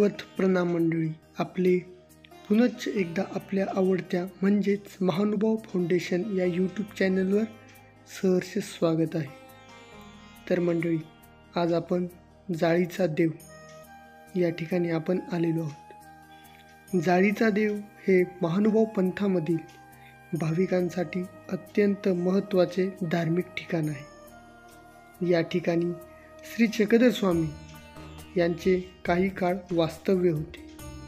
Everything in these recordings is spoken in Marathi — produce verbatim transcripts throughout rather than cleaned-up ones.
दंडवत प्रणाम मंडळी, आपले पुनश्च एकदा आपल्या आवडत्या म्हणजेच महानुभाव फाउंडेशन या यूट्यूब चॅनलवर सहर्ष स्वागत आहे। तर मंडळी, आज आपण जाळीचा देव या ठिकाणी आपण आलेलो आहोत। जाळीचा देव हे महानुभाव पंथामधील भाविकांसाठी अत्यंत महत्त्वाचे धार्मिक ठिकाण आहे। या ठिकाणी श्री चक्रधर स्वामी यांचे काही काळ वास्तव्य होते।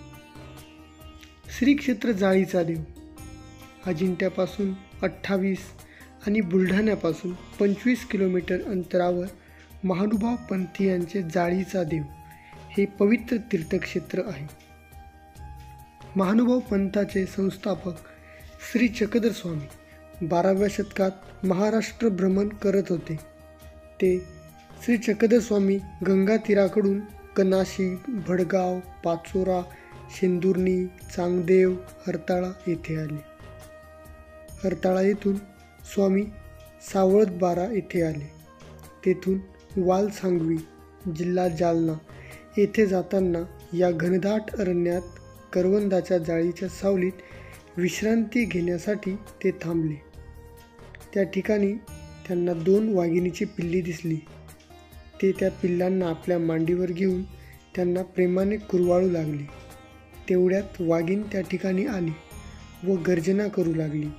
श्री क्षेत्र जाळीचा देव अजिंठ्यापासून अठ्ठावीस आणि बुलढाण्यापासून पंचवीस किलोमीटर अंतरावर महानुभाव पंथीयांचे जाळीचा देव हे पवित्र तीर्थक्षेत्र आहे। महानुभाव पंथाचे संस्थापक श्री चक्रधर स्वामी बाराव्या शतकात महाराष्ट्र भ्रमण करत होते। ते श्री चक्रधर स्वामी गंगा तीराकडून कनाशी, भडगाव, पाचोरा, शेंदुर्णी, चांगदेव, हरताळा येथे आले। हरताळा येथून स्वामी सावळतबारा येथे आले। तेथून वालसांगवी जिल्हा जालना येथे जाताना या घनदाट अरण्यात करवंदाच्या जाळीच्या सावलीत विश्रांती घेण्यासाठी ते थांबले। त्या ठिकाणी त्यांना दोन वाघिणीची पिल्ली दिसली। ते त्या पिल्लांना आपल्या मांडीवर घेऊन त्यांना प्रेमाने कुरवाळू लागले। तेवढ्यात वाघीण त्या ठिकाणी आली व गर्जना करू लागली।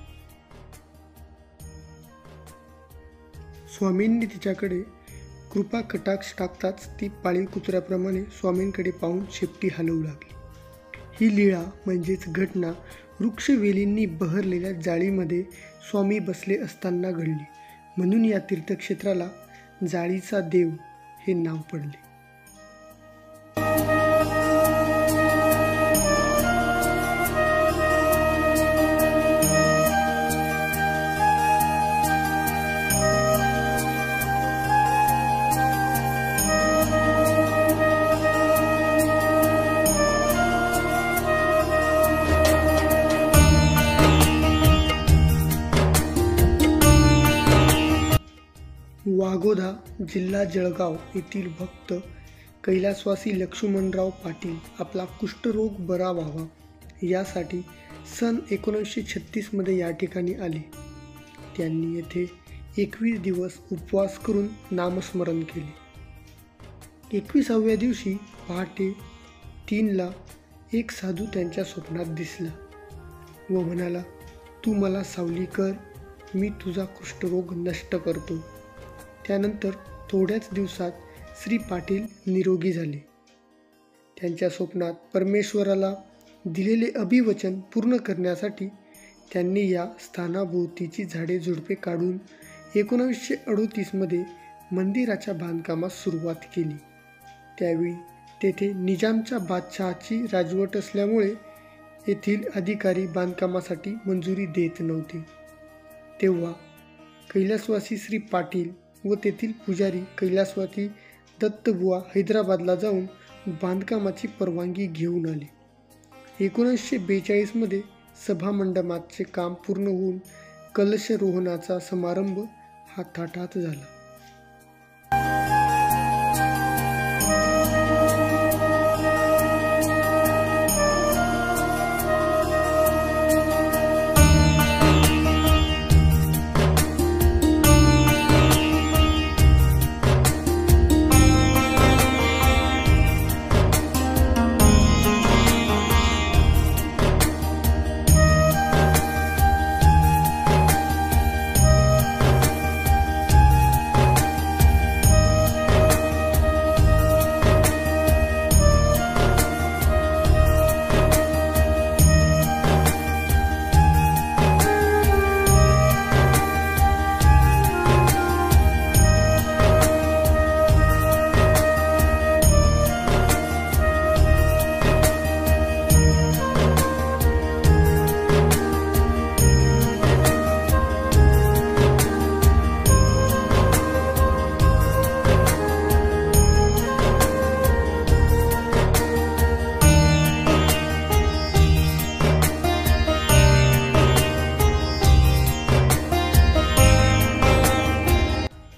स्वामींनी तिच्याकडे कृपा कटाक्ष टाकताच ती पाळीव कुत्र्याप्रमाणे स्वामींकडे पाहून शेपटी हलवू लागली। ही लीळा म्हणजेच घटना वृक्षवेलींनी बहरलेल्या जाळीमध्ये स्वामी बसले असताना घडली, म्हणून या तीर्थक्षेत्राला जाळीचा देव हे नाव पडले। वाघोदा जिल्हा जळगाव येथील भक्त कैलासवासी लक्ष्मणराव पाटील आपला कुष्ठरोग बरा व्हावा यासाठी सन एकोणीसशे छत्तीसमध्ये या ठिकाणी आले। त्यांनी येथे एकवीस दिवस उपवास करून नामस्मरण केले। एकविसाव्या दिवशी पहाटे तीनला एक साधू त्यांच्या स्वप्नात दिसला व म्हणाला, तू मला सावली कर, मी तुझा कुष्ठरोग नष्ट करतो। त्यानंतर थोड्याच दिवसात श्री पाटील निरोगी झाले। त्यांच्या स्वप्नात परमेश्वराला दिलेले अभिवचन पूर्ण करण्यासाठी त्यांनी या स्थानाभोवतीची झाडे झुडपे काढून एकोणीसशे अडोतीसमध्ये मंदिराच्या बांधकामास सुरुवात केली। त्यावेळी तेथे निजामच्या बादशहाची राजवट असल्यामुळे येथील अधिकारी बांधकामासाठी मंजुरी देत नव्हते। तेव्हा कैलासवासी श्री पाटील व तेथील पुजारी कैलासवासी दत्तबुवा हैदराबादला जाऊन बांधकामाची परवानगी घेऊन आले। एकोणीसशे बेचाळीसमध्ये सभामंडपाचे काम पूर्ण होऊन कलशरोहणाचा समारंभ हा थाटात झाला।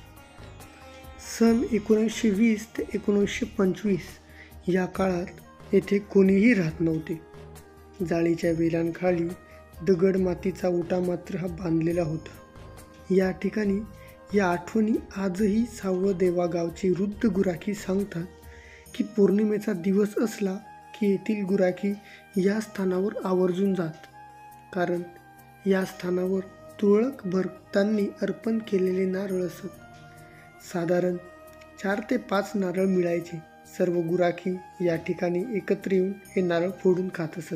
सन एकोणीसशे वीस ते एकोणीसशे पंचवीस या काळात येथे कोणीही राहत नव्हते. जाळीच्या वेलांखाली दगड मातीचा ओटा मात्र हा बांधलेला होता. या ठिकाणी या आठवणी आजही सावळदेवा गावची वृद्ध गुराखी सांगतात की पौर्णिमेचा दिवस असला की येथील गुराखी या स्थानावर आवर्जून जात, कारण या स्थानावर तुरळक भक्तांनी अर्पण केलेले नारळ असत. साधारण चार ते पाच नारळ मिळायचे. सर्व गुराखी या ठिकाणी एकत्र येऊन हे नारळ फोडून खात असत.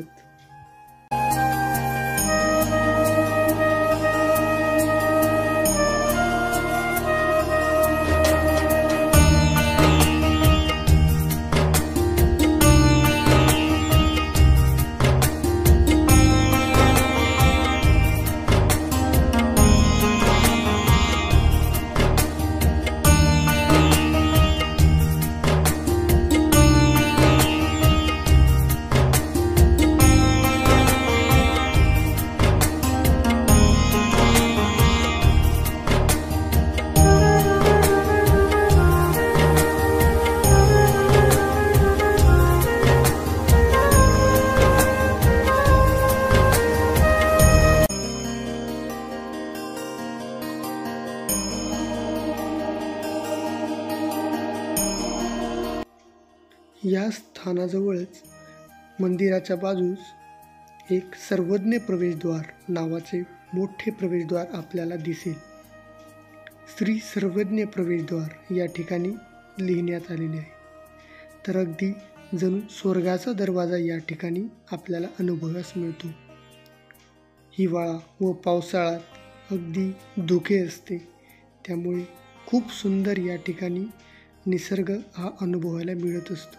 या स्थानाजवळच मंदिराच्या बाजूस एक सर्वज्ञ प्रवेशद्वार नावाचे मोठे प्रवेशद्वार आपल्याला दिसेल. श्री सर्वज्ञ प्रवेशद्वार या ठिकाणी लिहिण्यात आलेले आहे. तर अगदी जणू स्वर्गाचा दरवाजा या ठिकाणी आपल्याला अनुभवास मिळतो. हिवाळा व पावसाळ्यात अगदी धुके असते, त्यामुळे खूप सुंदर या ठिकाणी निसर्ग हा अनुभवायला मिळत असतो.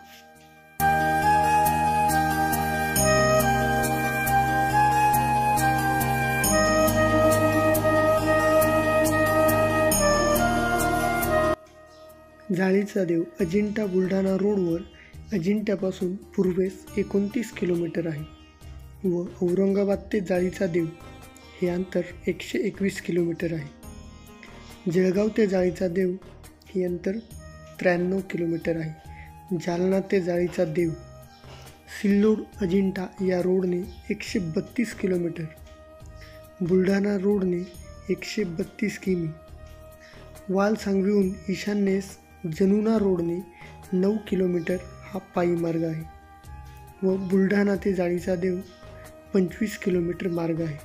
जाळीचा देव अजिंठा बुलढाणा रोडवर अजिंठ्यापासून पूर्वेस एकोणतीस किलोमीटर आहे व औरंगाबाद ते जाळीचा देव हे अंतर एकशे एकवीस किलोमीटर आहे. जळगाव ते जाळीचा देव हे अंतर त्र्याण्णव किलोमीटर आहे. जालना ते जाळीचा देव सिल्लोड अजिंठा या रोडने एकशे बत्तीस किलोमीटर, बुलढाणा रोडने एकशे बत्तीस किमी, वाल सांगवीहून ईशान्येस जनुना रोडने नऊ किलोमीटर हा पायी मार्ग आहे व बुलढाणा ते जाळीचा देव पंचवीस किलोमीटर मार्ग आहे.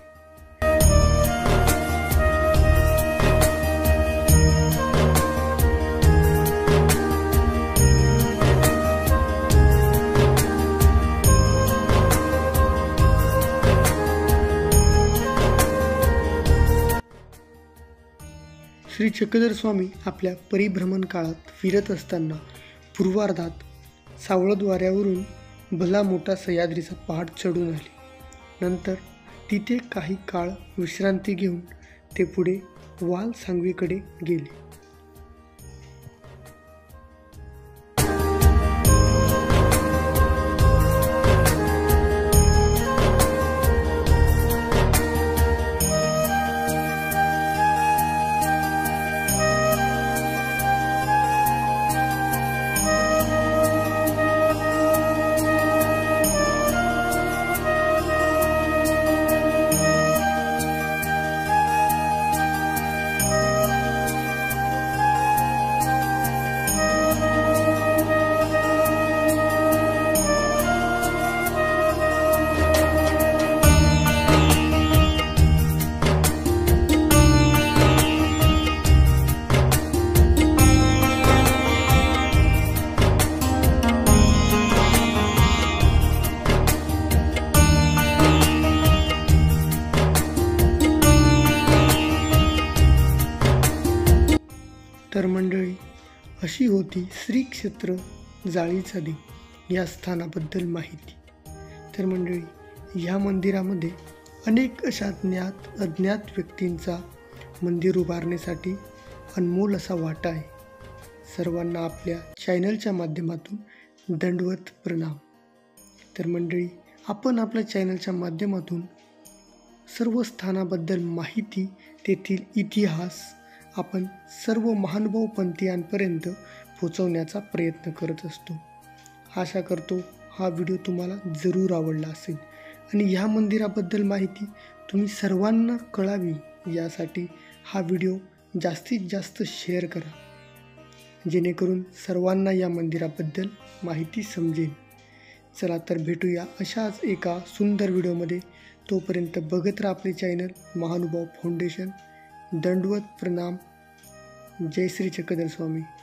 श्री चक्रधर स्वामी आपल्या परिभ्रमण काळात फिरत असताना पूर्वार्धात सावळद्वाऱ्यावरून भला मोठा सह्याद्रीचा पहाड चढून आले. नंतर तिथे काही काळ विश्रांती घेऊन ते पुढे वाल सांगवीकडे गेले. तर मंडळी, अशी होती श्री क्षेत्र जाळीचा देव या स्थानाबद्दल माहिती. तर मंडळी, ह्या मंदिरामध्ये अनेक अशा ज्ञात अज्ञात व्यक्तींचा मंदिर उभारण्यासाठी अनमोल असा वाटा आहे. सर्वांना आपल्या चॅनलच्या माध्यमातून दंडवत प्रणाम. तर मंडळी, आपण आपल्या चॅनलच्या माध्यमातून सर्व स्थानाबद्दल माहिती, तेथील इतिहास आपण सर्व महानुभाव पंथीयांपर्यंत पोहोचवण्याचा प्रयत्न करत असतो. आशा करतो हा व्हिडिओ तुम्हाला जरूर आवडला असेल आणि ह्या मंदिराबद्दल माहिती तुम्ही सर्वांना कळावी यासाठी हा व्हिडिओ जास्तीत जास्त शेअर करा, जेणेकरून सर्वांना या मंदिराबद्दल माहिती समजेल. चला तर भेटूया अशाच एका सुंदर व्हिडिओमध्ये. तोपर्यंत बघत राहा आपले चॅनल महानुभाव फाउंडेशन. दंडवत प्रणाम. जय श्री चक्रधर स्वामी.